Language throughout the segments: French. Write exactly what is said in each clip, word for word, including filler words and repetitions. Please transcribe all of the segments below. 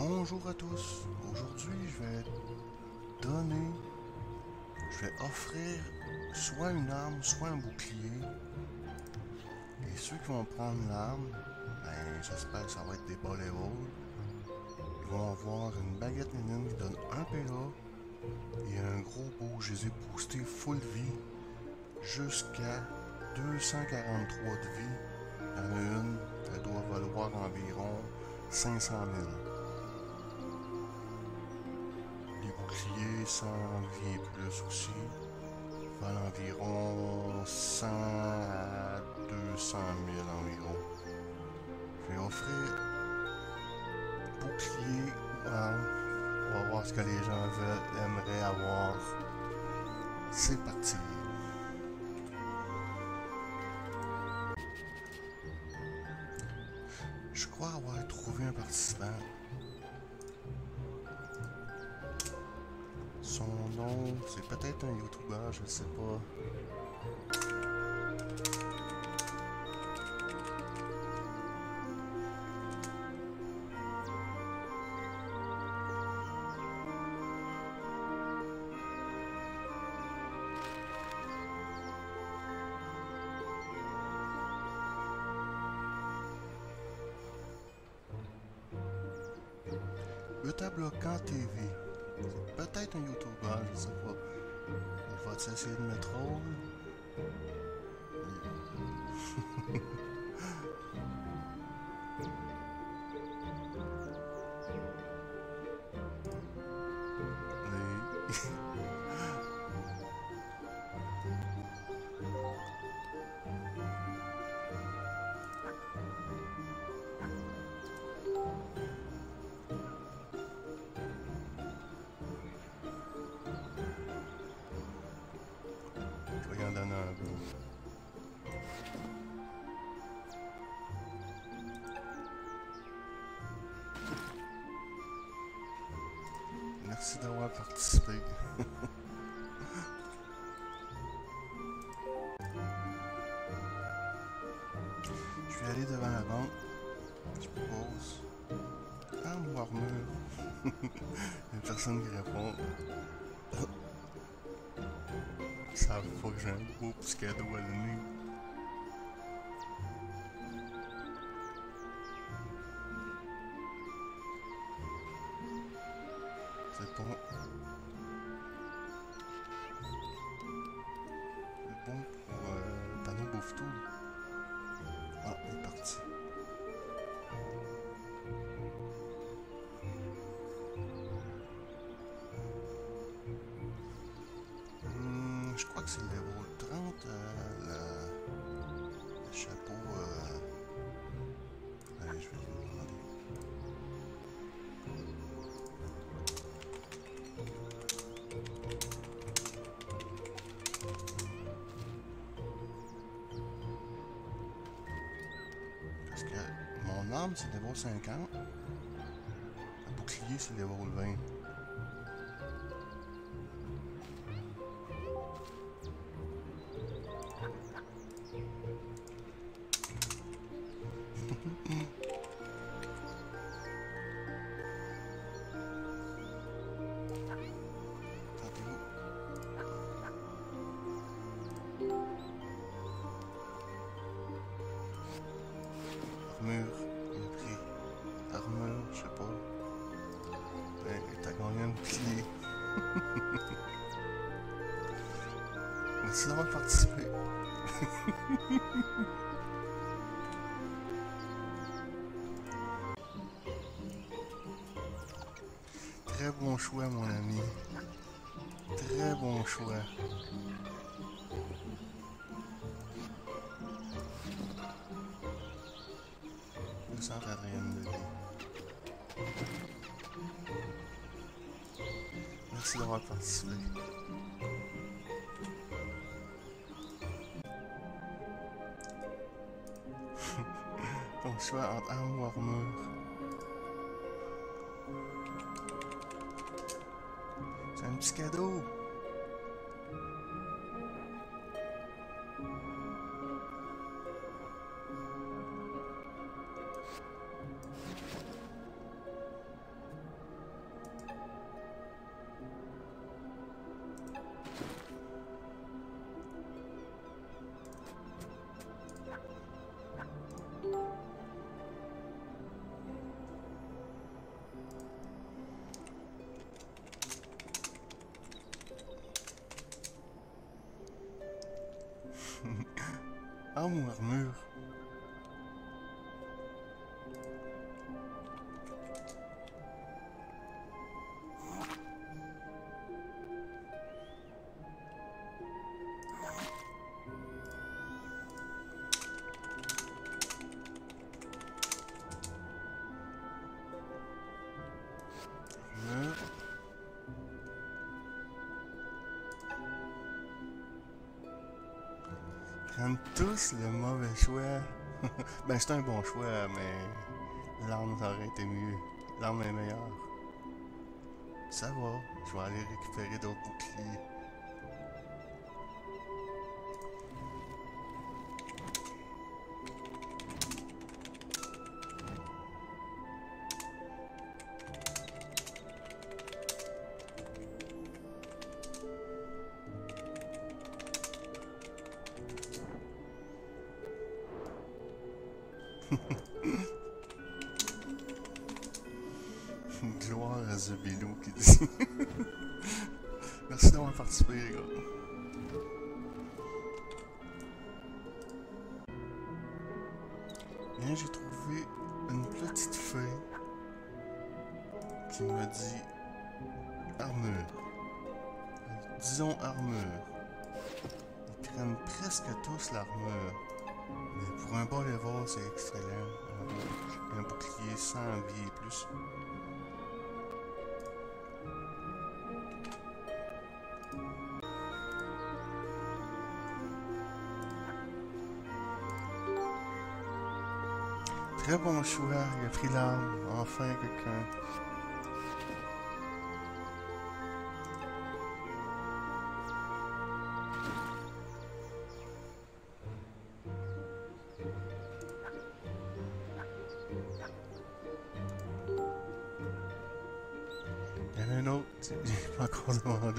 Bonjour à tous. Aujourd'hui, je vais donner, je vais offrir soit une arme, soit un bouclier. Et ceux qui vont prendre l'arme, ben, j'espère que ça va être des bas level. Ils vont avoir une baguette lénine qui donne un P A et un gros beau. Je les ai boostés full vie jusqu'à deux cent quarante-trois de vie. Il y en a une, elle doit valoir environ cinq cent mille. Les boucliers, cent vie et plus aussi, valent environ cent à deux cent mille environ. Je vais offrir bouclier ou arme. On va voir ce que les gens veulent, aimeraient avoir. C'est parti. Je crois avoir trouvé un participant. Son nom, c'est peut-être un YouTuber, je ne sais pas. Eutabloquant T V. C'est peut-être un YouTuber, je sais pas. Il va essayer de me troll. Mais... Je vais y en donner un bout. Merci d'avoir participé. Je vais aller devant la banque. Je propose. Ah, ou armure. Il y a personne qui répond. Ils savent pas que j'ai un beau petit cadeau à donner. C'est bon. C'est bon pour euh, Tano Bouffe-Tout. Ah, il est parti. Hmm, je crois que c'est le level trente, euh, le... le chapeau. Euh... Allez, je vais lui demander. Parce que mon arme c'est level cinquante. Le bouclier c'est level vingt. Armure, il a pris armure, je sais pas. Ben, t'as gagné un bouclier. Merci d'avoir participé. Très bon choix, mon ami. Très bon choix. deux cent quatrième de vie. Merci d'avoir participé. Ton choix entre arme ou armure. C'est un petit cadeau. Oh, armure. Armure. Prennent tous le mauvais choix. Ben, c'est un bon choix, mais l'arme, ça aurait été mieux. L'arme est meilleure. Ça va, je vais aller récupérer d'autres boucliers. Gloire à Zebello qui dit. Merci d'avoir participé, les gars. Bien, j'ai trouvé une petite feuille qui me dit armure. Disons armure. Ils prennent presque tous l'armure. Mais pour un bas level, c'est excellent. Un bouclier sans vie et plus. Très bon choix, il a pris l'arme. Enfin, quelqu'un. Il y en a un autre, j'ai pas encore demandé.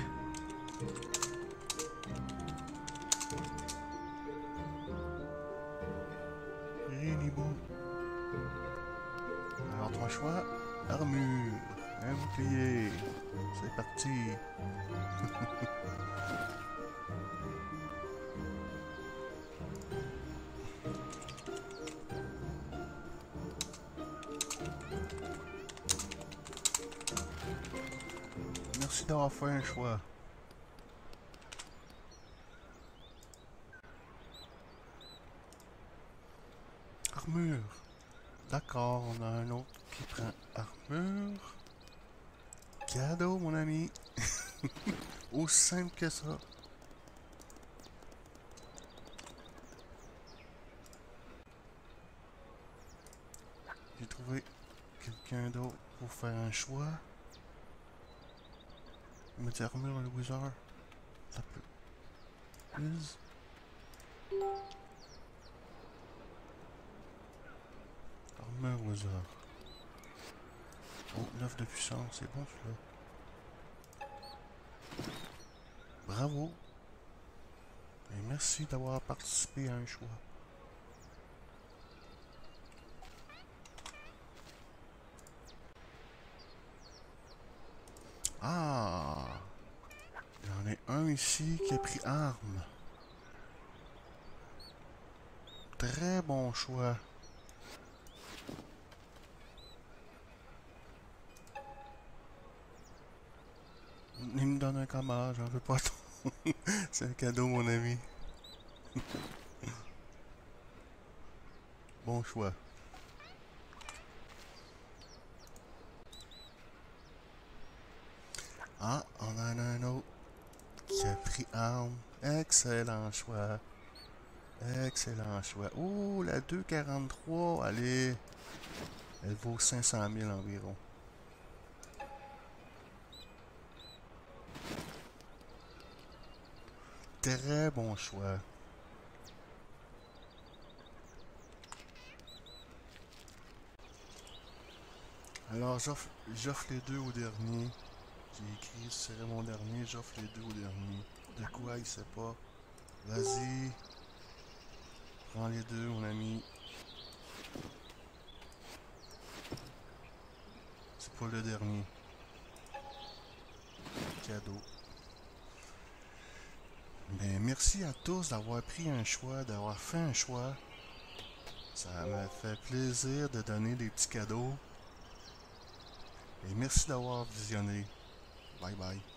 Really beau. Alors, trois choix. Armure. Un bouclier. C'est parti. Merci d'avoir fait un choix. Armure. D'accord, on a un autre qui prend armure. Cadeau, mon ami. Aussi simple que ça. J'ai trouvé quelqu'un d'autre pour faire un choix. Il me dit armure, le wizard. Ça peut. Wiz. Armure wizard. Oh, neuf de puissance, c'est bon celui-là. Bravo. Et merci d'avoir participé à un choix. Ah! Il y en a un ici qui a pris arme. Très bon choix. Il me donne un combat, j'en veux pas trop. C'est un cadeau, mon ami. Bon choix. Ah, on en a un autre qui a pris arme. Excellent choix. Excellent choix. Oh, la deux quarante-trois, allez. Elle vaut cinq cent mille environ. Très bon choix. Alors, j'offre j'offre les deux au dernier. J'ai écrit, ce serait mon dernier, j'offre les deux au dernier. De quoi, il sait pas. Vas-y. Prends les deux, mon ami. C'est pas le dernier. Cadeau. Ben, merci à tous d'avoir pris un choix, d'avoir fait un choix. Ça m'a fait plaisir de donner des petits cadeaux. Et merci d'avoir visionné. Bye bye.